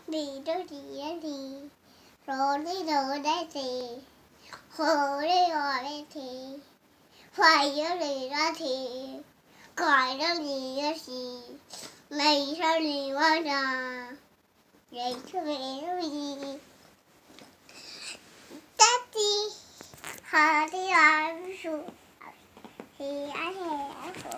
đi đâu đi rồi đi đâu đây thì hồ đi rồi đây thì phải nhớ đi ra thì cõi đó gì đó gì mày sao đi quá à vậy cho mẹ nó gì Daddy, how do I thì anh